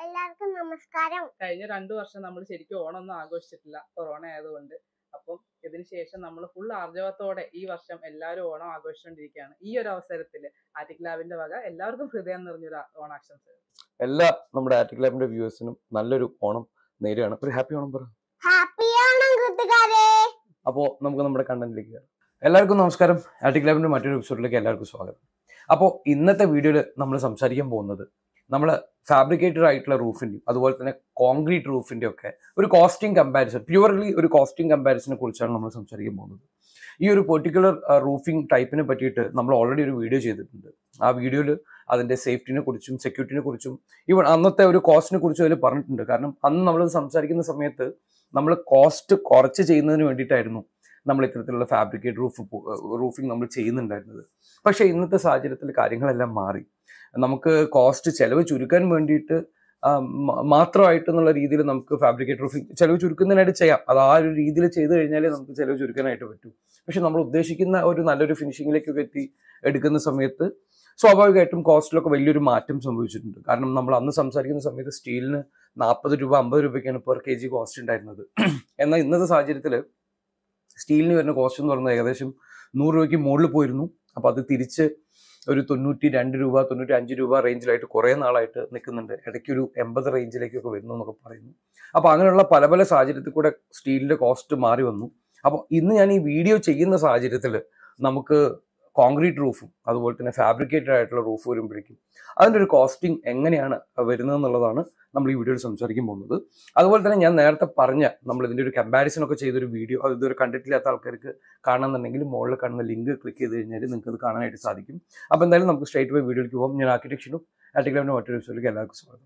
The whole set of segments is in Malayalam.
എല്ലാവർക്കും നമസ്കാരം. കഴിഞ്ഞ 2 വർഷം നമ്മൾ ശരിക്കും ഓണമൊന്നും ആഘോഷിച്ചിട്ടില്ല, കൊറോണ ആയതുകൊണ്ട്. അപ്പം ഇതിന് ശേഷം നമ്മൾ ഫുൾ ആർജവത്തോടെ ഈ വർഷം എല്ലാവരും ഓണം ആഘോഷിച്ചുകൊണ്ടിരിക്കുകയാണ്. ഈ ഒരു അവസരത്തിൽ ആറ്റിക്ലാബിന്റെ വക എല്ലാവർക്കും ഹൃദയം നിറഞ്ഞൊരു ഓണാശംസകൾ. എല്ലാ നമ്മുടെ ആറ്റിക്ലാബിന്റെ വ്യൂവേഴ്സിനും നല്ലൊരു ഓണം നേരെയാണ്. ഒരു ഹാപ്പി ഓണം പറ. ഹാപ്പി ഓണം കൂട്ടുകാരെ. അപ്പോൾ നമുക്ക് നമ്മുടെ കണ്ടന്റിലേക്ക് കയറാം. എല്ലാവർക്കും നമസ്കാരം. ആറ്റിക്ലാബിന്റെ മറ്റൊരു എപ്പിസോഡിലേക്ക് എല്ലാവർക്കും സ്വാഗതം. അപ്പോൾ ഇന്നത്തെ വീഡിയോയിൽ നമ്മൾ സംസാരിക്കാൻ പോകുന്നത് നമ്മൾ ഫാബ്രിക്കേറ്റഡ് ആയിട്ടുള്ള റൂഫിൻ്റെയും അതുപോലെ തന്നെ കോൺക്രീറ്റ് റൂഫിൻ്റെ ഒക്കെ ഒരു കോസ്റ്റിംഗ് കമ്പാരിസൺ, പ്യുവർലി ഒരു കോസ്റ്റിംഗ് കമ്പാരിസനെ കുറിച്ചാണ് നമ്മൾ സംസാരിക്കാൻ പോകുന്നത്. ഈ ഒരു പെർട്ടിക്കുലർ റൂഫിംഗ് ടൈപ്പിനെ പറ്റിയിട്ട് നമ്മൾ ഓൾറെഡി ഒരു വീഡിയോ ചെയ്തിട്ടുണ്ട്. ആ വീഡിയോയിൽ അതിൻ്റെ സേഫ്റ്റിനെ കുറിച്ചും സെക്യൂരിറ്റിനെ കുറിച്ചും ഈവൻ അന്നത്തെ ഒരു കോസ്റ്റിനെ കുറിച്ചും അതിൽ പറഞ്ഞിട്ടുണ്ട്. കാരണം അന്ന് നമ്മൾ സംസാരിക്കുന്ന സമയത്ത് നമ്മൾ കോസ്റ്റ് കുറച്ച് ചെയ്യുന്നതിന് വേണ്ടിയിട്ടായിരുന്നു നമ്മൾ ഇത്തരത്തിലുള്ള ഫാബ്രിക്കേറ്റ് റൂഫിംഗ് നമ്മൾ ചെയ്യുന്നുണ്ടായിരുന്നത്. പക്ഷേ ഇന്നത്തെ സാഹചര്യത്തിൽ കാര്യങ്ങളെല്ലാം മാറി. നമുക്ക് കോസ്റ്റ് ചിലവ് ചുരുക്കാൻ വേണ്ടിയിട്ട് മാത്രമായിട്ടെന്നുള്ള രീതിയിൽ നമുക്ക് ഫാബ്രിക്കേറ്റ് റൂഫിംഗ് ചിലവ് ചുരുക്കുന്നതിനായിട്ട് ചെയ്യാം. അത് ആ ഒരു രീതിയിൽ ചെയ്ത് കഴിഞ്ഞാലേ നമുക്ക് ചിലവ് ചുരുക്കാനായിട്ട് പറ്റൂ. പക്ഷെ നമ്മൾ ഉദ്ദേശിക്കുന്ന ഒരു നല്ലൊരു ഫിനിഷിങ്ങിലേക്കൊക്കെ എടുക്കുന്ന സമയത്ത് സ്വാഭാവികമായിട്ടും കോസ്റ്റിലൊക്കെ വലിയൊരു മാറ്റം സംഭവിച്ചിട്ടുണ്ട്. കാരണം നമ്മൾ അന്ന് സംസാരിക്കുന്ന സമയത്ത് സ്റ്റീലിന് 40 രൂപ 50 രൂപയ്ക്കാണ് പെർ kg കോസ്റ്റ് ഉണ്ടായിരുന്നത്. എന്നാൽ ഇന്നത്തെ സാഹചര്യത്തിൽ സ്റ്റീലിന് വരുന്ന കോസ്റ്റ് എന്ന് പറയുന്നത് ഏകദേശം 100 രൂപയ്ക്ക് മുകളിൽ പോയിരുന്നു. അപ്പോൾ അത് തിരിച്ച് ഒരു 92 രൂപ 95 രൂപ റേഞ്ചിലായിട്ട് കുറേ നാളായിട്ട് നിൽക്കുന്നുണ്ട്. ഇടയ്ക്കൊരു 80 റേഞ്ചിലേക്കൊക്കെ വരുന്നു എന്നൊക്കെ പറയുന്നു. അപ്പോൾ അങ്ങനെയുള്ള പല പല സാഹചര്യത്തിൽ കൂടെ സ്റ്റീലിൻ്റെ കോസ്റ്റ് മാറി വന്നു. അപ്പോൾ ഇന്ന് ഞാൻ ഈ വീഡിയോ ചെയ്യുന്ന സാഹചര്യത്തിൽ നമുക്ക് കോൺക്രീറ്റ് റൂഫും അതുപോലെ തന്നെ ഫാബ്രിക്കേറ്റഡ് ആയിട്ടുള്ള റൂഫ് വരുമ്പോഴേക്കും അതിൻ്റെ ഒരു കോസ്റ്റിംഗ് എങ്ങനെയാണ് വരുന്നതെന്നുള്ളതാണ് നമ്മൾ ഈ വീഡിയോയിൽ സംസാരിക്കാൻ പോകുന്നത്. അതുപോലെ തന്നെ ഞാൻ നേരത്തെ പറഞ്ഞ നമ്മൾ ഇതിൻ്റെ ഒരു കമ്പാരിസൺ ഒക്കെ ചെയ്തൊരു വീഡിയോ അത് ഇതുവരെ കണ്ടിട്ടില്ലാത്ത ആൾക്കാർക്ക് കാണണമെന്നുണ്ടെങ്കിൽ മുകളിൽ കാണുന്ന ലിങ്ക് ക്ലിക്ക് ചെയ്ത് കഴിഞ്ഞാൽ നിങ്ങൾക്ക് അത് കാണാനായിട്ട് സാധിക്കും. അപ്പോൾ എന്തായാലും നമുക്ക് സ്ട്രേറ്റ് പോയി വീഡിയോയിലേക്ക് പോകും. ഞാൻ ആർക്കിടെക്ചറും ആറ്റിക്ലാബിൻ്റെ മറ്റൊരു എപ്പിസോഡിലേക്ക് എല്ലാവർക്കും സ്വാഗതം.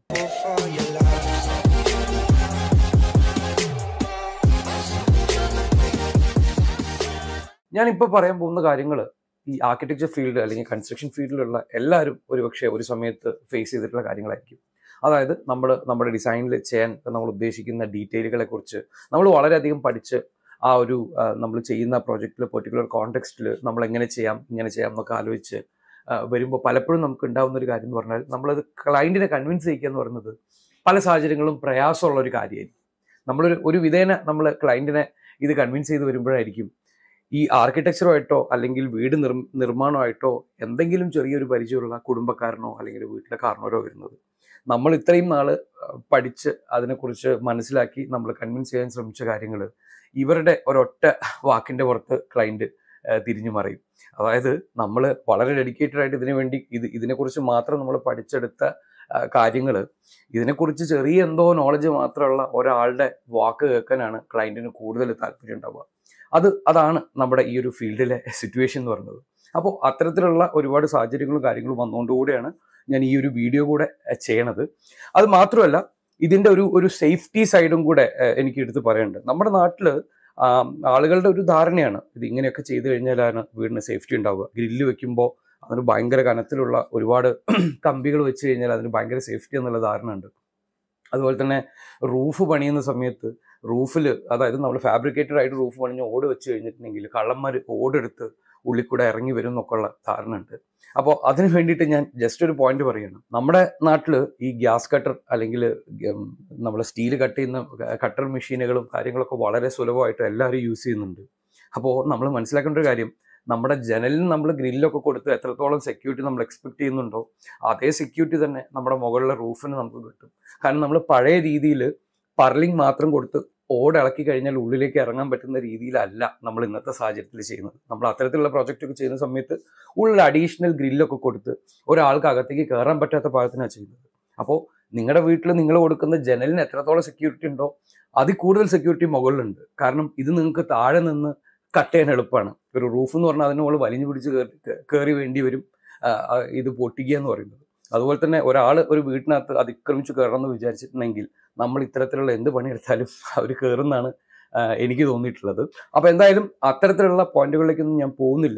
ഞാനിപ്പോൾ പറയാൻ പോകുന്ന കാര്യങ്ങൾ ഈ ആർക്കിടെക്ചർ ഫീൽഡ് അല്ലെങ്കിൽ കൺസ്ട്രക്ഷൻ ഫീൽഡിലുള്ള എല്ലാവരും ഒരുപക്ഷെ ഒരു സമയത്ത് ഫേസ് ചെയ്തിട്ടുള്ള കാര്യങ്ങളായിരിക്കും. അതായത് നമ്മുടെ ഡിസൈനിൽ ചെയ്യാൻ നമ്മൾ ഉദ്ദേശിക്കുന്ന ഡീറ്റെയിലുകളെ കുറിച്ച് നമ്മൾ വളരെയധികം പഠിച്ച് ആ ഒരു നമ്മൾ ചെയ്യുന്ന പ്രോജക്റ്റിൽ പെർട്ടിക്കുലർ കോണ്ടെക്സ്റ്റിൽ നമ്മൾ എങ്ങനെ ചെയ്യാം ഇങ്ങനെ ചെയ്യാം എന്നൊക്കെ ആലോചിച്ച് വരുമ്പോൾ പലപ്പോഴും നമുക്ക് ഉണ്ടാകുന്ന ഒരു കാര്യം എന്ന് പറഞ്ഞാൽ നമ്മളത് ക്ലയൻറ്റിനെ കൺവിൻസ് ചെയ്യിക്കുക എന്ന് പറയുന്നത് പല സാഹചര്യങ്ങളും പ്രയാസമുള്ള ഒരു കാര്യമായിരിക്കും. നമ്മളൊരു വിധേന നമ്മൾ ക്ലയൻറ്റിനെ ഇത് കൺവിൻസ് ചെയ്ത് വരുമ്പോഴായിരിക്കും ഈ ആർക്കിടെക്ചറുമായിട്ടോ അല്ലെങ്കിൽ വീട് നിർമ്മാണമായിട്ടോ എന്തെങ്കിലും ചെറിയൊരു പരിചയമുള്ള കുടുംബക്കാരനോ അല്ലെങ്കിൽ വീട്ടിലെ കാരണവരോ വരുന്നത്. നമ്മൾ ഇത്രയും നാൾ പഠിച്ച് അതിനെക്കുറിച്ച് മനസ്സിലാക്കി നമ്മൾ കൺവിൻസ് ചെയ്യാൻ ശ്രമിച്ച കാര്യങ്ങൾ ഇവരുടെ ഒരൊറ്റ വാക്കിൻ്റെ പുറത്ത് ക്ലയൻറ്റ് തിരിഞ്ഞു മറിയും. അതായത് നമ്മൾ വളരെ ഡെഡിക്കേറ്റഡ് ആയിട്ട് ഇതിനെക്കുറിച്ച് മാത്രം നമ്മൾ പഠിച്ചെടുത്ത കാര്യങ്ങൾ ഇതിനെക്കുറിച്ച് ചെറിയ എന്തോ നോളജ് മാത്രമുള്ള ഒരാളുടെ വാക്ക് കേൾക്കാനാണ് ക്ലയൻറ്റിന് കൂടുതൽ താല്പര്യം ഉണ്ടാവുക. അതാണ് നമ്മുടെ ഈ ഒരു ഫീൽഡിലെ സിറ്റുവേഷൻ എന്ന് പറയുന്നത്. അപ്പോൾ അത്തരത്തിലുള്ള ഒരുപാട് സാഹചര്യങ്ങളും കാര്യങ്ങളും വന്നുകൊണ്ടുകൂടെയാണ് ഞാൻ ഈ ഒരു വീഡിയോ കൂടെ ചെയ്യണത്. അത് മാത്രമല്ല ഇതിൻ്റെ ഒരു സേഫ്റ്റി സൈഡും കൂടെ എനിക്ക് എടുത്ത് പറയുന്നുണ്ട്. നമ്മുടെ നാട്ടിൽ ആളുകളുടെ ഒരു ധാരണയാണ് ഇത് ഇങ്ങനെയൊക്കെ ചെയ്തു കഴിഞ്ഞാലാണ് വീടിന് സേഫ്റ്റി ഉണ്ടാവുക. ഗ്രില്ല് വെക്കുമ്പോൾ അതിന് ഭയങ്കര കനത്തിലുള്ള ഒരുപാട് കമ്പികൾ വെച്ച് കഴിഞ്ഞാൽ അതിന് ഭയങ്കര സേഫ്റ്റി എന്നുള്ള ധാരണ ഉണ്ട്. അതുപോലെ തന്നെ റൂഫ് പണിയുന്ന സമയത്ത് റൂഫിൽ അതായത് നമ്മൾ ഫാബ്രിക്കേറ്റഡ് ആയിട്ട് റൂഫ് പണിഞ്ഞ് ഓട് വെച്ച് കഴിഞ്ഞിട്ടുണ്ടെങ്കിൽ കള്ളന്മാർ ഓടെടുത്ത് ഉള്ളിൽ കൂടെ ഇറങ്ങി വരും എന്നൊക്കെയുള്ള ധാരണ ഉണ്ട്. അപ്പോൾ അതിന് വേണ്ടിയിട്ട് ഞാൻ ജസ്റ്റ് ഒരു പോയിന്റ് പറയുകയാണ്. നമ്മുടെ നാട്ടിൽ ഈ ഗ്യാസ് കട്ടർ അല്ലെങ്കിൽ നമ്മൾ സ്റ്റീൽ കട്ട് ചെയ്യുന്ന കട്ടർ മെഷീനുകളും കാര്യങ്ങളൊക്കെ വളരെ സുലഭമായിട്ട് എല്ലാവരും യൂസ് ചെയ്യുന്നുണ്ട്. അപ്പോൾ നമ്മൾ മനസ്സിലാക്കേണ്ട ഒരു കാര്യം, നമ്മുടെ ജനലിന് നമ്മൾ ഗ്രില്ലൊക്കെ കൊടുത്ത് എത്രത്തോളം സെക്യൂരിറ്റി നമ്മൾ എക്സ്പെക്ട് ചെയ്യുന്നുണ്ടോ അതേ സെക്യൂരിറ്റി തന്നെ നമ്മുടെ മുകളിലെ റൂഫിന് നമുക്ക് കിട്ടും. കാരണം നമ്മൾ പഴയ രീതിയിൽ പർലിംഗ് മാത്രം കൊടുത്ത് ഓട് ഇളക്കി കഴിഞ്ഞാൽ ഉള്ളിലേക്ക് ഇറങ്ങാൻ പറ്റുന്ന രീതിയിലല്ല നമ്മൾ ഇന്നത്തെ സാഹചര്യത്തിൽ ചെയ്യുന്നത്. നമ്മൾ അത്തരത്തിലുള്ള പ്രോജക്റ്റൊക്കെ ചെയ്യുന്ന സമയത്ത് ഉള്ളിൽ അഡീഷണൽ ഗ്രില്ലൊക്കെ കൊടുത്ത് ഒരാൾക്ക് അകത്തേക്ക് കയറാൻ പറ്റാത്ത പാകത്തിനാണ് ചെയ്യുന്നത്. അപ്പോൾ നിങ്ങളുടെ വീട്ടിൽ നിങ്ങൾ കൊടുക്കുന്ന ജനലിന് എത്രത്തോളം സെക്യൂരിറ്റി ഉണ്ടോ അതിൽ കൂടുതൽ സെക്യൂരിറ്റി മുകളിലുണ്ട്. കാരണം ഇത് നിങ്ങൾക്ക് താഴെ നിന്ന് കട്ട് ചെയ്യാൻ എളുപ്പമാണ്. ഒരു റൂഫ് എന്ന് പറഞ്ഞാൽ അതിന് മുകളിൽ വലിഞ്ഞു പിടിച്ച് കയറി വേണ്ടി വരും ഇത് പൊട്ടിക്കുക എന്ന് പറയുന്നത്. അതുപോലെ തന്നെ ഒരാൾ ഒരു വീട്ടിനകത്ത് അതിക്രമിച്ച് കയറണമെന്ന് വിചാരിച്ചിട്ടുണ്ടെങ്കിൽ നമ്മൾ ഇത്തരത്തിലുള്ള എന്ത് പണിയെടുത്താലും അവർ കയറുന്നതാണ് എനിക്ക് തോന്നിയിട്ടുള്ളത്. അപ്പോൾ എന്തായാലും അത്തരത്തിലുള്ള പോയിന്റുകളിലേക്കൊന്നും ഞാൻ പോകുന്നില്ല.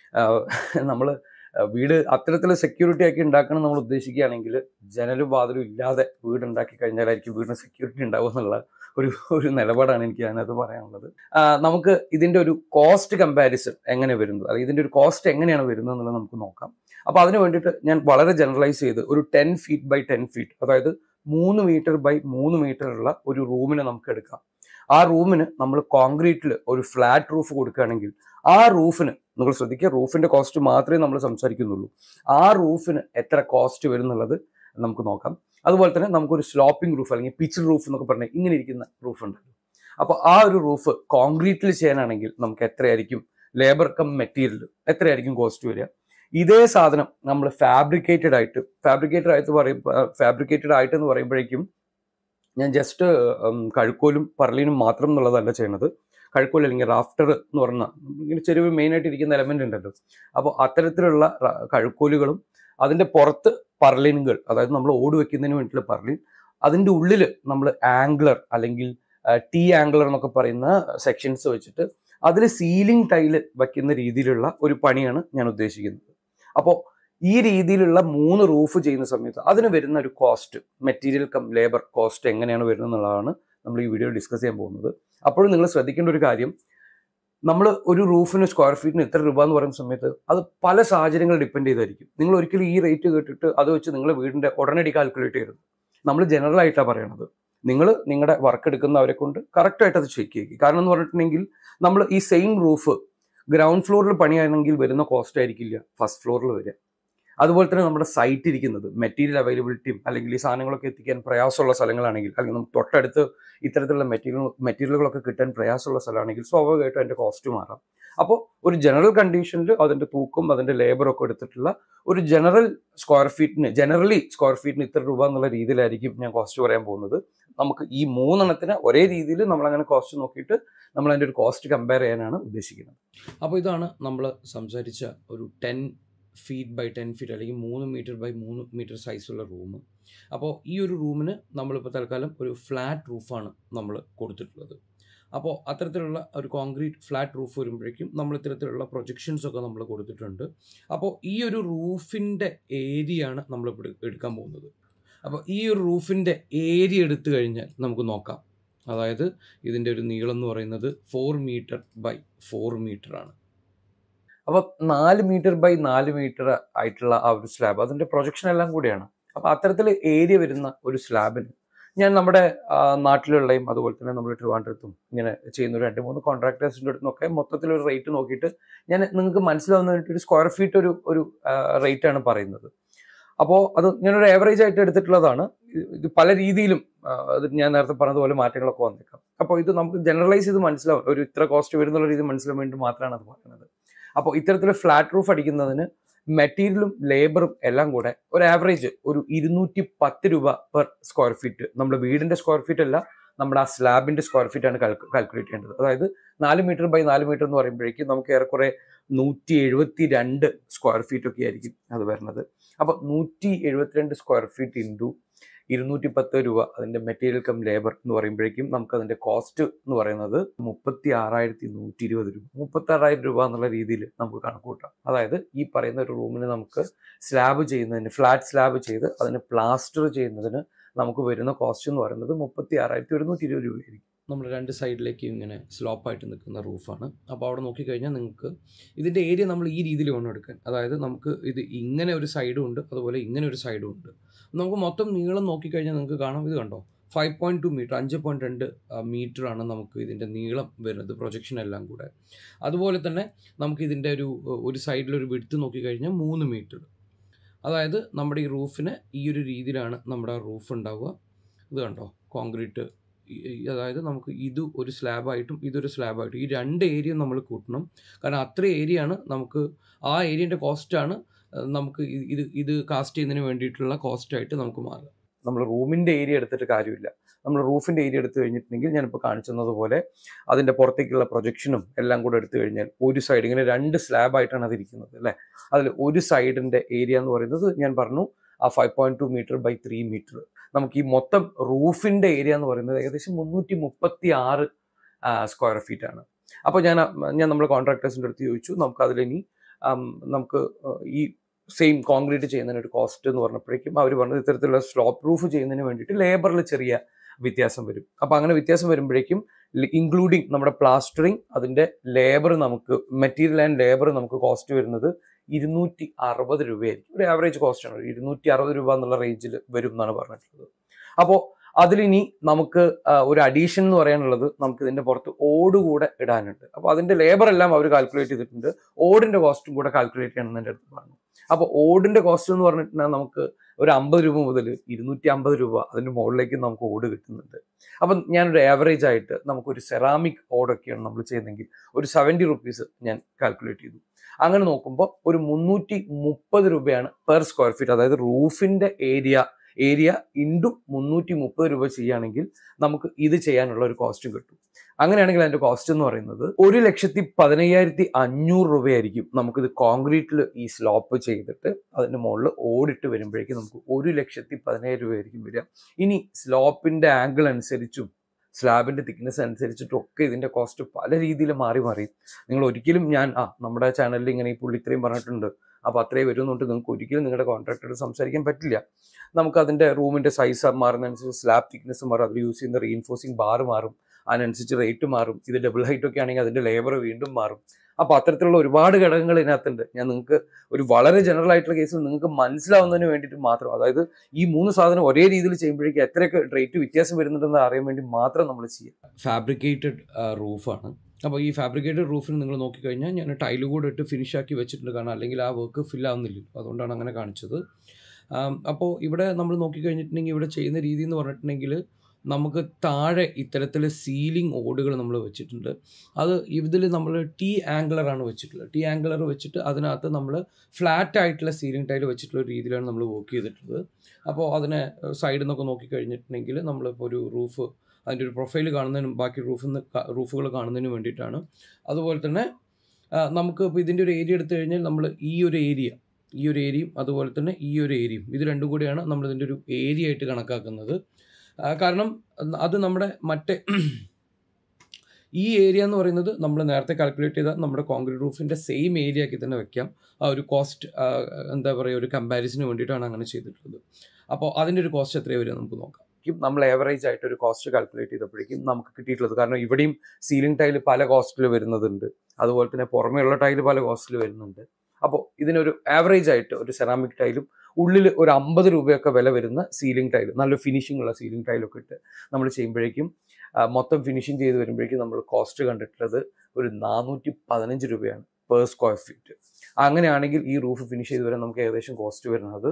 നമ്മൾ വീട് അത്തരത്തിൽ സെക്യൂരിറ്റി ആക്കി ഉണ്ടാക്കണം നമ്മൾ ഉദ്ദേശിക്കുകയാണെങ്കിൽ ജനലും വാതിലും ഇല്ലാതെ വീട് ഉണ്ടാക്കി കഴിഞ്ഞാലായിരിക്കും വീടിന് സെക്യൂരിറ്റി ഉണ്ടാവുക എന്നുള്ള ഒരു നിലപാടാണ് എനിക്ക് അതിനകത്ത് പറയാനുള്ളത്. നമുക്ക് ഇതിൻ്റെ ഒരു കോസ്റ്റ് കമ്പാരിസൺ എങ്ങനെ വരുന്നത്, അല്ലെങ്കിൽ ഇതിൻ്റെ ഒരു കോസ്റ്റ് എങ്ങനെയാണ് വരുന്നത് എന്നുള്ളത് നമുക്ക് നോക്കാം. അപ്പോൾ അതിന് വേണ്ടിയിട്ട് ഞാൻ വളരെ ജനറലൈസ് ചെയ്ത് ഒരു 10 feet by 10 feet, അതായത് 3 മീറ്റർ ബൈ 3 മീറ്റർ ഉള്ള ഒരു റൂമിനെ നമുക്ക് എടുക്കാം. ആ റൂമിന് നമ്മൾ കോൺക്രീറ്റിൽ ഒരു ഫ്ലാറ്റ് റൂഫ് കൊടുക്കുകയാണെങ്കിൽ ആ റൂഫിന്, നിങ്ങൾ ശ്രദ്ധിക്കുക, റൂഫിന്റെ കോസ്റ്റ് മാത്രമേ നമ്മൾ സംസാരിക്കുന്നുള്ളൂ, ആ റൂഫിന് എത്ര കോസ്റ്റ് വരും എന്നുള്ളത് നമുക്ക് നോക്കാം. അതുപോലെ തന്നെ നമുക്കൊരു സ്ലോപ്പിംഗ് റൂഫ് അല്ലെങ്കിൽ പിച്ച് റൂഫ് എന്നൊക്കെ പറഞ്ഞാൽ ഇങ്ങനെ ഇരിക്കുന്ന റൂഫ് ഉണ്ട്. അപ്പോൾ ആ ഒരു റൂഫ് കോൺക്രീറ്റിൽ ചെയ്യാനാണെങ്കിൽ നമുക്ക് എത്രയായിരിക്കും ലേബർ കം മെറ്റീരിയൽ എത്രയായിരിക്കും കോസ്റ്റ് വരിക? ഇതേ സാധനം നമ്മൾ ഫാബ്രിക്കേറ്റഡ് ആയിട്ട് എന്ന് പറയുമ്പോഴേക്കും ഞാൻ ജസ്റ്റ് കഴുക്കോലും പർലീനും മാത്രം എന്നുള്ളതല്ല ചെയ്യുന്നത്. കഴുക്കോൽ അല്ലെങ്കിൽ റാഫ്റ്റർ എന്ന് പറഞ്ഞാൽ ഇങ്ങനെ ചെറിയ മെയിനായിട്ട് ഇരിക്കുന്ന എലമെന്റ് ഉണ്ടല്ലോ. അപ്പോൾ അത്തരത്തിലുള്ള കഴുക്കോലുകളും അതിൻ്റെ പുറത്ത് പർലീനുകൾ, അതായത് നമ്മൾ ഓട് വെക്കുന്നതിന് വേണ്ടിയിട്ടുള്ള പർലീൻ, അതിൻ്റെ ഉള്ളിൽ നമ്മൾ ആംഗ്ലർ അല്ലെങ്കിൽ ടി ആംഗ്ലർ എന്നൊക്കെ പറയുന്ന സെക്ഷൻസ് വെച്ചിട്ട് അതിൽ സീലിംഗ് ടൈല് വയ്ക്കുന്ന രീതിയിലുള്ള ഒരു പണിയാണ് ഞാൻ ഉദ്ദേശിക്കുന്നത്. അപ്പോൾ ഈ രീതിയിലുള്ള 3 റൂഫ് ചെയ്യുന്ന സമയത്ത് അതിന് വരുന്ന ഒരു cost, material cum labour cost എങ്ങനെയാണ് വരുന്നത് എന്നുള്ളതാണ് നമ്മൾ ഈ വീഡിയോ ഡിസ്കസ് ചെയ്യാൻ പോകുന്നത്. അപ്പോഴും നിങ്ങൾ ശ്രദ്ധിക്കേണ്ട ഒരു കാര്യം, നമ്മൾ ഒരു റൂഫിന് സ്ക്വയർ ഫീറ്റിന് ഇത്ര രൂപ എന്ന് പറയുന്ന സമയത്ത് അത് പല സാഹചര്യങ്ങൾ ഡിപ്പെൻഡ് ചെയ്തായിരിക്കും. നിങ്ങൾ ഒരിക്കലും ഈ റേറ്റ് കേട്ടിട്ട് അത് വെച്ച് നിങ്ങൾ വീടിൻ്റെ ഉടനടി കാൽക്കുലേറ്റ് ചെയ്യരുത്. നമ്മൾ ജനറൽ ആയിട്ടാണ് പറയണത്. നിങ്ങൾ നിങ്ങളുടെ വർക്ക് എടുക്കുന്നവരെ കൊണ്ട് കറക്റ്റായിട്ട് അത് ചെക്ക് ചെയ്യുക. കാരണം എന്ന് പറഞ്ഞിട്ടുണ്ടെങ്കിൽ നമ്മൾ ഈ സെയിം റൂഫ് ഗ്രൗണ്ട് ഫ്ലോറിൽ പണിയാണെങ്കിൽ വരുന്ന കോസ്റ്റ് ആയിരിക്കില്ല ഫസ്റ്റ് ഫ്ലോറിൽ വരിക. അതുപോലെ തന്നെ നമ്മുടെ സൈറ്റ് ഇരിക്കുന്നത് മെറ്റീരിയൽ അവൈലബിലിറ്റിയും അല്ലെങ്കിൽ ഈ സാധനങ്ങളൊക്കെ എത്തിക്കാൻ പ്രയാസമുള്ള സ്ഥലങ്ങളാണെങ്കിൽ, അല്ലെങ്കിൽ നമുക്ക് തൊട്ടടുത്ത് ഇത്തരത്തിലുള്ള മെറ്റീരിയലുകളൊക്കെ കിട്ടാൻ പ്രയാസമുള്ള സ്ഥലമാണെങ്കിൽ സ്വാഭാവികമായിട്ടും അതിൻ്റെ കോസ്റ്റ് മാറാം. അപ്പോൾ ഒരു ജനറൽ കണ്ടീഷനിൽ അതിൻ്റെ തൂക്കും അതിൻ്റെ ലേബറൊക്കെ എടുത്തിട്ടുള്ള ഒരു ജനറലി സ്ക്വയർ ഫീറ്റിന് ഇത്ര രൂപ എന്നുള്ള രീതിയിലായിരിക്കും ഞാൻ കോസ്റ്റ് പറയാൻ പോകുന്നത്. നമുക്ക് ഈ 3 എണ്ണത്തിന് ഒരേ രീതിയിൽ നമ്മളങ്ങനെ കോസ്റ്റ് നോക്കിയിട്ട് നമ്മൾ അതിൻ്റെ ഒരു കോസ്റ്റ് കമ്പയർ ചെയ്യാനാണ് ഉദ്ദേശിക്കുന്നത്. അപ്പോൾ ഇതാണ് നമ്മൾ സംസാരിച്ച ഒരു 10 ഫീറ്റ് ബൈ 10 ഫീറ്റ് അല്ലെങ്കിൽ 3 മീറ്റർ ബൈ 3 മീറ്റർ സൈസുള്ള റൂം. അപ്പോൾ ഈ ഒരു റൂമിന് നമ്മളിപ്പോൾ തൽക്കാലം ഒരു ഫ്ലാറ്റ് റൂഫാണ് നമ്മൾ കൊടുത്തിട്ടുള്ളത്. അപ്പോൾ അത്തരത്തിലുള്ള ഒരു കോൺക്രീറ്റ് ഫ്ലാറ്റ് റൂഫ് വരുമ്പോഴേക്കും നമ്മൾ ഇത്തരത്തിലുള്ള പ്രൊജക്ഷൻസ് ഒക്കെ നമ്മൾ കൊടുത്തിട്ടുണ്ട്. അപ്പോൾ ഈ ഒരു റൂഫിൻ്റെ ഏരിയയാണ് നമ്മളിപ്പോൾ എടുക്കാൻ പോകുന്നത്. അപ്പോൾ ഈ ഒരു റൂഫിൻ്റെ ഏരിയ എടുത്തു കഴിഞ്ഞാൽ നമുക്ക് നോക്കാം. അതായത് ഇതിൻ്റെ ഒരു നീളം എന്ന് പറയുന്നത് 4 മീറ്റർ ബൈ 4 മീറ്റർ ആണ്. അപ്പോൾ 4 മീറ്റർ ബൈ 4 മീറ്റർ ആയിട്ടുള്ള ആ ഒരു സ്ലാബ്, അതിൻ്റെ പ്രൊജക്ഷൻ എല്ലാം കൂടിയാണ്. അപ്പോൾ അത്തരത്തിൽ ഏരിയ വരുന്ന ഒരു സ്ലാബിന് ഞാൻ നമ്മുടെ നാട്ടിലുള്ളയും അതുപോലെ തന്നെ നമ്മുടെ ട്രിവാൻഡ്രത്തും ഇങ്ങനെ ചെയ്യുന്ന ഒരു 2-3 കോൺട്രാക്ടേഴ്സിൻ്റെ അടുത്തുനിന്നൊക്കെ മൊത്തത്തിലൊരു റേറ്റ് നോക്കിയിട്ട് ഞാൻ നിങ്ങൾക്ക് മനസ്സിലാവുന്ന ഒരു സ്ക്വയർ ഫീറ്റ് ഒരു റേറ്റാണ് പറയുന്നത്. അപ്പോൾ അത് ഞാനൊരു ആവറേജ് ആയിട്ട് എടുത്തിട്ടുള്ളതാണ്. ഇത് പല രീതിയിലും അത് ഞാൻ നേരത്തെ പറഞ്ഞതുപോലെ മാറ്റങ്ങളൊക്കെ വന്നേക്കാം. അപ്പോൾ ഇത് നമുക്ക് ജനറലൈസ് ചെയ്ത് മനസ്സിലാവും, ഒരു ഇത്ര കോസ്റ്റ് വരുന്നുള്ള രീതി മനസ്സിലാൻ വേണ്ടി മാത്രമാണ് അത് പറയുന്നത്. അപ്പോൾ ഇത്തരത്തിൽ ഫ്ലാറ്റ് റൂഫ് അടിക്കുന്നതിന് മെറ്റീരിയലും ലേബറും എല്ലാം കൂടെ ഒരു ആവറേജ് ഒരു 210 രൂപ പെർ സ്ക്വയർ ഫീറ്റ്. നമ്മുടെ വീടിൻ്റെ സ്ക്വയർ ഫീറ്റ് അല്ല, നമ്മുടെ ആ സ്ലാബിൻ്റെ സ്ക്വയർ ഫീറ്റ് ആണ് കാൽക്കുലേറ്റ് ചെയ്യേണ്ടത്. അതായത് 4 മീറ്റർ ബൈ 4 മീറ്റർ എന്ന് പറയുമ്പോഴേക്കും നമുക്ക് ഏറെക്കുറെ 172 സ്ക്വയർ ഫീറ്റ് ഒക്കെ ആയിരിക്കും അത് വരുന്നത്. അപ്പോൾ 172 സ്ക്വയർ ഫീറ്റ് ഇൻറ്റു 210 രൂപ അതിൻ്റെ മെറ്റീരിയൽ കം ലേബർ എന്ന് പറയുമ്പോഴേക്കും നമുക്ക് അതിൻ്റെ കോസ്റ്റ് എന്ന് പറയുന്നത് 36,120 രൂപ, 36,000 രൂപ എന്നുള്ള രീതിയിൽ നമുക്ക് കണക്ക് കൂട്ടാം. അതായത് ഈ പറയുന്ന ഒരു റൂമിന് നമുക്ക് സ്ലാബ് ചെയ്യുന്നതിന്, ഫ്ലാറ്റ് സ്ലാബ് ചെയ്ത് അതിന് പ്ലാസ്റ്റർ ചെയ്യുന്നതിന് നമുക്ക് വരുന്ന കോസ്റ്റ് എന്ന് പറയുന്നത് 36,120 രൂപയായിരിക്കും. നമ്മൾ 2 സൈഡിലേക്ക് ഇങ്ങനെ സ്ലോപ്പായിട്ട് നിൽക്കുന്ന റൂഫാണ്. അപ്പോൾ അവിടെ നോക്കിക്കഴിഞ്ഞാൽ നിങ്ങൾക്ക് ഇതിൻ്റെ ഏരിയ നമ്മൾ ഈ രീതിയിൽ വേണം എടുക്കാൻ. അതായത് നമുക്ക് ഇത് ഇങ്ങനെ ഒരു സൈഡും ഉണ്ട്, അതുപോലെ ഇങ്ങനെ ഒരു സൈഡും ഉണ്ട്. നമുക്ക് മൊത്തം നീളം നോക്കിക്കഴിഞ്ഞാൽ നിങ്ങൾക്ക് കാണാം, ഇത് കണ്ടോ 5.2 മീറ്റർ, 5.2 മീറ്ററാണ് നമുക്ക് ഇതിൻ്റെ നീളം വരുന്നത്, പ്രൊജക്ഷൻ എല്ലാം കൂടെ. അതുപോലെ തന്നെ നമുക്ക് ഇതിൻ്റെ ഒരു സൈഡിലൊരു വിഡ്ത്ത് നോക്കിക്കഴിഞ്ഞാൽ 3 മീറ്റർ. അതായത് നമ്മുടെ ഈ റൂഫിന് ഈ ഒരു രീതിയിലാണ് നമ്മുടെ ആ റൂഫ് ഉണ്ടാവുക. ഇത് കണ്ടോ കോൺക്രീറ്റ്, അതായത് നമുക്ക് ഇത് ഒരു സ്ലാബായിട്ടും ഇതൊരു സ്ലാബായിട്ടും ഈ 2 ഏരിയ നമ്മൾ കൂട്ടണം. കാരണം അത്ര ഏരിയ ആണ് നമുക്ക്, ആ ഏരിയൻ്റെ കോസ്റ്റാണ് നമുക്ക് ഇത് കാസ്റ്റ് ചെയ്യുന്നതിന് വേണ്ടിയിട്ടുള്ള കോസ്റ്റായിട്ട് നമുക്ക് മാറുക. നമ്മൾ റൂമിൻ്റെ ഏരിയ എടുത്തിട്ട് കാര്യമില്ല. നമ്മൾ റൂഫിൻ്റെ ഏരിയ എടുത്തു കഴിഞ്ഞിട്ടുണ്ടെങ്കിൽ ഞാനിപ്പോൾ കാണിച്ചതുപോലെ അതിൻ്റെ പുറത്തേക്കുള്ള പ്രൊജക്ഷനും എല്ലാം കൂടെ എടുത്തു കഴിഞ്ഞാൽ ഒരു സൈഡ് ഇങ്ങനെ 2 സ്ലാബായിട്ടാണ് അതിരിക്കുന്നത് അല്ലേ. അതിൽ ഒരു സൈഡിൻ്റെ ഏരിയ എന്ന് പറയുന്നത് ഞാൻ പറഞ്ഞു ആ 5.2 മീറ്റർ ബൈ 3 മീറ്റർ. നമുക്ക് ഈ മൊത്തം റൂഫിൻ്റെ ഏരിയ എന്ന് പറയുന്നത് ഏകദേശം 336 സ്ക്വയർ ഫീറ്റ് ആണ്. അപ്പോൾ ഞാൻ നമ്മൾ കോൺട്രാക്ടേഴ്സിൻ്റെ അടുത്ത് ചോദിച്ചു, നമുക്ക് അതിലിനി നമുക്ക് ഈ സെയിം കോൺക്രീറ്റ് ചെയ്യുന്നതിന് ഒരു കോസ്റ്റ് എന്ന് പറഞ്ഞപ്പോഴേക്കും അവർ പറഞ്ഞത് ഇത്തരത്തിലുള്ള സ്ലോപ്പ് റൂഫ് ചെയ്യുന്നതിന് വേണ്ടിയിട്ട് ലേബറിൽ ചെറിയ വ്യത്യാസം വരും. അപ്പോൾ അങ്ങനെ വ്യത്യാസം വരുമ്പോഴേക്കും ഇൻക്ലൂഡിങ് നമ്മുടെ പ്ലാസ്റ്ററിങ് അതിൻ്റെ ലേബർ, നമുക്ക് മെറ്റീരിയൽ ആൻഡ് ലേബർ നമുക്ക് കോസ്റ്റ് വരുന്നത് 260 രൂപയായിരിക്കും. ഒരു ആവറേജ് കോസ്റ്റ് ആണ്, 260 രൂപ എന്നുള്ള റേഞ്ചിൽ വരും എന്നാണ് പറഞ്ഞിട്ടുള്ളത്. അപ്പോൾ അതിലിനി നമുക്ക് ഒരു അഡീഷൻ എന്ന് പറയാനുള്ളത് നമുക്ക് ഇതിന്റെ പുറത്ത് ഓട് കൂടെ ഇടാനുണ്ട്. അപ്പോൾ അതിന്റെ ലേബർ എല്ലാം അവർ കാൽക്കുലേറ്റ് ചെയ്തിട്ടുണ്ട്. ഓടിന്റെ കോസ്റ്റും കൂടെ കാൽക്കുലേറ്റ് ചെയ്യണമെന്ന് എൻ്റെ അടുത്ത് പറഞ്ഞു. അപ്പോൾ ഓടിന്റെ കോസ്റ്റ് എന്ന് പറഞ്ഞിട്ടുണ്ടെങ്കിൽ നമുക്ക് ഒരു 50 രൂപ മുതൽ 250 രൂപ അതിന്റെ മുകളിലേക്ക് നമുക്ക് ഓട് കിട്ടുന്നുണ്ട്. അപ്പം ഞാനൊരു ആവറേജ് ആയിട്ട് നമുക്കൊരു സെറാമിക് ഓടൊക്കെയാണ് നമ്മൾ ചെയ്യുന്നതെങ്കിൽ ഒരു 70 റുപ്പീസ് ഞാൻ കാൽക്കുലേറ്റ് ചെയ്തു. അങ്ങനെ നോക്കുമ്പോൾ ഒരു 330 രൂപയാണ് പെർ സ്ക്വയർ ഫീറ്റ്. അതായത് റൂഫിന്റെ ഏരിയ ഇൻറ്റു 330 രൂപ ചെയ്യുകയാണെങ്കിൽ നമുക്ക് ഇത് ചെയ്യാനുള്ള ഒരു കോസ്റ്റും കിട്ടും. അങ്ങനെയാണെങ്കിൽ അതിന്റെ കോസ്റ്റ് എന്ന് പറയുന്നത് 1,15,500 രൂപയായിരിക്കും. നമുക്കിത് കോൺക്രീറ്റിൽ ഈ സ്ലോപ്പ് ചെയ്തിട്ട് അതിന്റെ മുകളിൽ ഓടിട്ട് വരുമ്പോഴേക്കും നമുക്ക് 1,15,000 രൂപയായിരിക്കും വരിക. ഇനി സ്ലോപ്പിന്റെ ആംഗിൾ അനുസരിച്ചും സ്ലാബിന്റെ തിക്നെസ് അനുസരിച്ചിട്ടും ഒക്കെ ഇതിന്റെ കോസ്റ്റ് പല രീതിയിൽ മാറി. നിങ്ങൾ ഒരിക്കലും നമ്മുടെ ചാനലിൽ ഇങ്ങനെ ഈ പുള്ളി ഇത്രയും പറഞ്ഞിട്ടുണ്ട് അപ്പൊ അത്രയും വരുന്നുണ്ട് നിങ്ങൾക്ക് ഒരിക്കലും നിങ്ങളുടെ കോൺട്രാക്ടറോട് സംസാരിക്കാൻ പറ്റില്ല. നമുക്ക് അതിന്റെ റൂമിന്റെ സൈസ് മാറുന്നതനുസരിച്ച് സ്ലാബ് തിക്നെസ് മാറും, അതിൽ യൂസ് ചെയ്യുന്ന റീഇൻഫോഴ്സിങ് ബാർ മാറും, അതിനനുസരിച്ച് റേറ്റ് മാറും. ഇത് ഡബിൾ ഹൈറ്റ് ഒക്കെ ആണെങ്കിൽ അതിന്റെ ലേബർ വീണ്ടും മാറും. അപ്പൊ അത്തരത്തിലുള്ള ഒരുപാട് ഘടകങ്ങൾ ഇതിനകത്തുണ്ട്. ഞാൻ നിങ്ങൾക്ക് ഒരു വളരെ ജനറൽ ആയിട്ടുള്ള കേസിൽ നിങ്ങൾക്ക് മനസ്സിലാവുന്നതിന് വേണ്ടിയിട്ട് മാത്രം, അതായത് ഈ 3 സാധനം ഒരേ രീതിയിൽ ചെയ്യുമ്പോഴേക്കും എത്രയൊക്കെ റേറ്റ് വ്യത്യാസം വരുന്നുണ്ടെന്ന് അറിയാൻ വേണ്ടി മാത്രം നമ്മൾ ചെയ്യുക. ഫാബ്രിക്കേറ്റഡ് റൂഫാണ്. അപ്പോൾ ഈ ഫാബ്രിക്കേറ്റഡ് റൂഫിന് നിങ്ങൾ നോക്കിക്കഴിഞ്ഞാൽ ഞാൻ ടൈല് കൂടെ ഇട്ട് ഫിനിഷ് ആക്കി വെച്ചിട്ടുണ്ട്. കാരണം അല്ലെങ്കിൽ ആ വർക്ക് ഫിൽ ആവുന്നില്ല, അതുകൊണ്ടാണ് അങ്ങനെ കാണിച്ചത്. അപ്പോൾ ഇവിടെ നമ്മൾ നോക്കിക്കഴിഞ്ഞിട്ടുണ്ടെങ്കിൽ ഇവിടെ ചെയ്യുന്ന രീതി എന്ന് പറഞ്ഞിട്ടുണ്ടെങ്കിൽ നമുക്ക് താഴെ ഇത്തരത്തിൽ സീലിംഗ് ഓടുകൾ നമ്മൾ വെച്ചിട്ടുണ്ട്. അത് ഇതിൽ നമ്മൾ ടി ആംഗിളറാണ് വെച്ചിട്ടുള്ളത്. ടി ആംഗിളർ വെച്ചിട്ട് അതിനകത്ത് നമ്മൾ ഫ്ലാറ്റ് ആയിട്ടുള്ള സീലിംഗ് ടൈൽ വെച്ചിട്ടുള്ള ഒരു രീതിയിലാണ് നമ്മൾ വർക്ക് ചെയ്തിട്ടുള്ളത്. അപ്പോൾ അതിനെ സൈഡിൽ നിന്നൊക്കെ നോക്കിക്കഴിഞ്ഞിട്ടുണ്ടെങ്കിൽ നമ്മളിപ്പോൾ ഒരു റൂഫ് അതിൻ്റെ ഒരു പ്രൊഫൈൽ കാണുന്നതിനും ബാക്കി റൂഫുകൾ കാണുന്നതിന് വേണ്ടിയിട്ടാണ്. അതുപോലെ തന്നെ നമുക്ക് ഇപ്പോൾ ഇതിൻ്റെ ഒരു ഏരിയ എടുത്തു കഴിഞ്ഞാൽ നമ്മൾ ഈ ഒരു ഏരിയയും അതുപോലെ തന്നെ ഈ ഒരു ഏരിയയും ഇത് രണ്ടും കൂടിയാണ് നമ്മളിതിൻ്റെ ഒരു ഏരിയ ആയിട്ട് കണക്കാക്കുന്നത്. കാരണം അത് നമ്മുടെ ഈ ഏരിയ എന്ന് പറയുന്നത് നമ്മൾ നേരത്തെ കാൽക്കുലേറ്റ് ചെയ്ത നമ്മുടെ കോൺക്രീറ്റ് റൂഫിൻ്റെ സെയിം ഏരിയ ആക്കി തന്നെ വെക്കാം. ആ ഒരു കോസ്റ്റ് എന്താ പറയുക, ഒരു കമ്പാരിസന് വേണ്ടിയിട്ടാണ് അങ്ങനെ ചെയ്തിട്ടുള്ളത്. അപ്പോൾ അതിൻ്റെ ഒരു കോസ്റ്റ് എത്രയാണ് വരിക നമുക്ക് നോക്കാം. നമ്മൾ ഏവറേജ് ആയിട്ട് ഒരു കോസ്റ്റ് കാൽക്കുലേറ്റ് ചെയ്തപ്പോഴേക്കും നമുക്ക് കിട്ടിയിട്ടുള്ളത്, കാരണം ഇവിടെയും സീലിംഗ് ടൈല് പല കോസ്റ്റിൽ വരുന്നതുണ്ട്, അതുപോലെ തന്നെ പുറമേയുള്ള ടൈല് പല കോസ്റ്റിൽ വരുന്നുണ്ട്. അപ്പോൾ ഇതിനൊരു ആവറേജ് ആയിട്ട് ഒരു സെറാമിക് ടൈലും ഉള്ളിൽ ഒരു 50 രൂപയൊക്കെ വില വരുന്ന സീലിംഗ് ടൈൽ, നല്ല ഫിനിഷിംഗ് ഉള്ള സീലിംഗ് ടൈലൊക്കെ ഇട്ട് നമ്മൾ ചെയ്യുമ്പോഴേക്കും മൊത്തം ഫിനിഷിംഗ് ചെയ്ത് വരുമ്പോഴേക്കും നമ്മൾ കോസ്റ്റ് കണ്ടിട്ടുള്ളത് ഒരു 415 രൂപയാണ് പെർ സ്ക്വയർ ഫീറ്റ്. അങ്ങനെയാണെങ്കിൽ ഈ റൂഫ് ഫിനിഷ് ചെയ്ത് വരാൻ നമുക്ക് ഏകദേശം കോസ്റ്റ് വരുന്നത്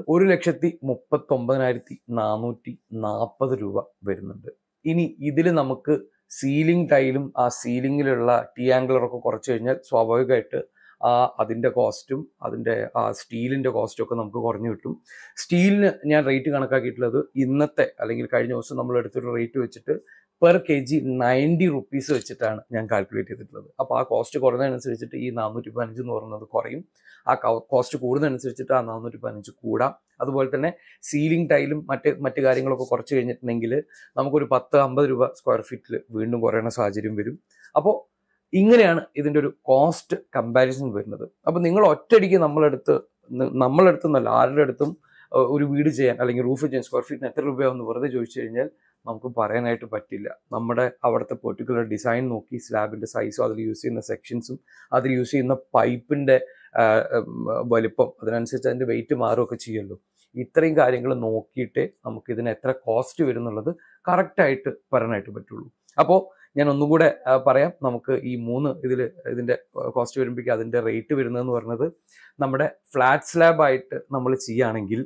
1,39,440 രൂപ വരുന്നുണ്ട്. ഇനി ഇതിൽ നമുക്ക് സീലിംഗ് ടൈലും ആ സീലിംഗിലുള്ള ടി ആംഗിളറൊക്കെ കുറച്ച് കഴിഞ്ഞാൽ സ്വാഭാവികമായിട്ട് അതിൻ്റെ കോസ്റ്റും അതിൻ്റെ ആ സ്റ്റീലിൻ്റെ കോസ്റ്റും ഒക്കെ നമുക്ക് കുറഞ്ഞു കിട്ടും. സ്റ്റീലിന് ഞാൻ റേറ്റ് കണക്കാക്കിയിട്ടുള്ളത് ഇന്നത്തെ അല്ലെങ്കിൽ കഴിഞ്ഞ ദിവസം നമ്മൾ എടുത്തൊരു റേറ്റ് വെച്ചിട്ട് പെർ kg 90 റുപ്പീസ് വെച്ചിട്ടാണ് ഞാൻ കാൽക്കുലേറ്റ് ചെയ്തിട്ടുള്ളത്. അപ്പോൾ ആ കോസ്റ്റ് കുറഞ്ഞതനുസരിച്ചിട്ട് ഈ 415 എന്ന് പറയുന്നത് കുറയും, ആ കോസ്റ്റ് കൂടുന്നതനുസരിച്ചിട്ട് ആ 415 കൂടാം. അതുപോലെ തന്നെ സീലിംഗ് ടൈലും മറ്റ് കാര്യങ്ങളൊക്കെ കുറച്ച് കഴിഞ്ഞിട്ടുണ്ടെങ്കിൽ നമുക്കൊരു 10-50 രൂപ സ്ക്വയർ ഫീറ്റിൽ വീണ്ടും കുറയുന്ന സാഹചര്യം വരും. അപ്പോൾ ഇങ്ങനെയാണ് ഇതിൻ്റെ ഒരു കോസ്റ്റ് കമ്പാരിസൺ വരുന്നത്. അപ്പോൾ നിങ്ങൾ ഒറ്റയടിക്ക് നമ്മളെടുത്തുന്നല്ല ആരുടെ അടുത്തും ഒരു വീട് ചെയ്യാൻ അല്ലെങ്കിൽ റൂഫ് ചെയ്യാൻ സ്ക്വയർ ഫീറ്റിന് എത്ര രൂപയാവുമെന്ന് വെറുതെ ചോദിച്ചു കഴിഞ്ഞാൽ നമുക്ക് പറയാനായിട്ട് പറ്റില്ല. നമ്മുടെ അവിടുത്തെ പെർട്ടിക്കുലർ ഡിസൈൻ നോക്കി സ്ലാബിൻ്റെ സൈസും അതിൽ യൂസ് ചെയ്യുന്ന സെക്ഷൻസും അതിൽ യൂസ് ചെയ്യുന്ന പൈപ്പിൻ്റെ വലിപ്പം അതിനനുസരിച്ച് അതിൻ്റെ വെയിറ്റ് മാറുകയൊക്കെ ചെയ്യുമല്ലോ. ഇത്രയും കാര്യങ്ങൾ നോക്കിയിട്ടേ നമുക്ക് ഇതിന് എത്ര കോസ്റ്റ് വരുന്നുള്ളത് കറക്റ്റായിട്ട് പറയാനായിട്ട് പറ്റുള്ളൂ. അപ്പോൾ ഞാൻ ഒന്നുകൂടെ പറയാം, നമുക്ക് ഈ ഇതിൻ്റെ കോസ്റ്റ് വരുമ്പോഴേക്കും അതിൻ്റെ റേറ്റ് വരുന്നതെന്ന് പറയുന്നത് നമ്മുടെ ഫ്ലാറ്റ് സ്ലാബായിട്ട് നമ്മൾ ചെയ്യുകയാണെങ്കിൽ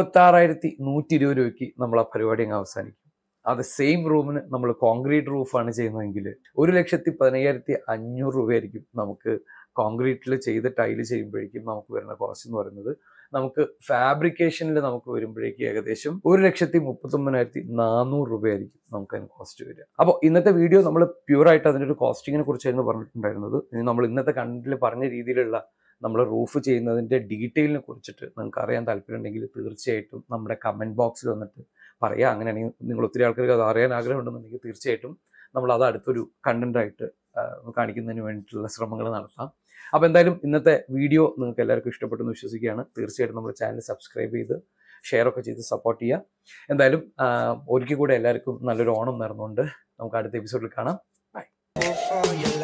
36,120 രൂപയ്ക്ക് നമ്മൾ ആ പരിപാടി അങ്ങ് അവസാനിക്കും. അത് സെയിം റൂമിന് നമ്മൾ കോൺക്രീറ്റ് റൂഫാണ് ചെയ്യുന്നതെങ്കിൽ 1,15,500 രൂപയായിരിക്കും നമുക്ക് കോൺക്രീറ്റിൽ ചെയ്ത് ടൈല് ചെയ്യുമ്പോഴേക്കും നമുക്ക് വരുന്ന കോസ്റ്റ് എന്ന് പറയുന്നത്. നമുക്ക് ഫാബ്രിക്കേഷനിൽ നമുക്ക് വരുമ്പോഴേക്കും ഏകദേശം 1,39,400 രൂപയായിരിക്കും നമുക്ക് അതിന് കോസ്റ്റ് വരിക. അപ്പോൾ ഇന്നത്തെ വീഡിയോ നമ്മൾ പ്യൂറായിട്ട് അതിൻ്റെ ഒരു കോസ്റ്റിങ്ങിനെ കുറിച്ചായിരുന്നു പറഞ്ഞിട്ടുണ്ടായിരുന്നത്. ഇനി നമ്മൾ ഇന്നത്തെ കണ്ടന്റിൽ പറഞ്ഞ രീതിയിലുള്ള നമ്മൾ റൂഫ് ചെയ്യുന്നതിൻ്റെ ഡീറ്റെയിലിനെ കുറിച്ചിട്ട് നിങ്ങൾക്ക് അറിയാൻ താല്പര്യമുണ്ടെങ്കിൽ തീർച്ചയായിട്ടും നമ്മുടെ കമൻറ്റ് ബോക്സിൽ വന്നിട്ട് പറയുക. അങ്ങനെയാണെങ്കിൽ നിങ്ങൾ ഒത്തിരി ആൾക്കാർക്ക് അത് അറിയാൻ ആഗ്രഹമുണ്ടെന്നുണ്ടെങ്കിൽ തീർച്ചയായിട്ടും നമ്മൾ അത് അടുത്തൊരു കണ്ടന്റായിട്ട് കാണിക്കുന്നതിന് വേണ്ടിയിട്ടുള്ള ശ്രമങ്ങൾ നടത്താം. അപ്പോൾ എന്തായാലും ഇന്നത്തെ വീഡിയോ നിങ്ങൾക്ക് എല്ലാവർക്കും ഇഷ്ടപ്പെട്ടെന്ന് വിശ്വസിക്കുകയാണ്. തീർച്ചയായിട്ടും നമ്മുടെ ചാനൽ സബ്സ്ക്രൈബ് ചെയ്ത് ഷെയറൊക്കെ ചെയ്ത് സപ്പോർട്ട് ചെയ്യുക. എന്തായാലും ഒരിക്കൽ കൂടെ എല്ലാവർക്കും നല്ലൊരു ഓണം നേർന്നുകൊണ്ട് നമുക്ക് അടുത്ത എപ്പിസോഡിൽ കാണാം. ബൈ.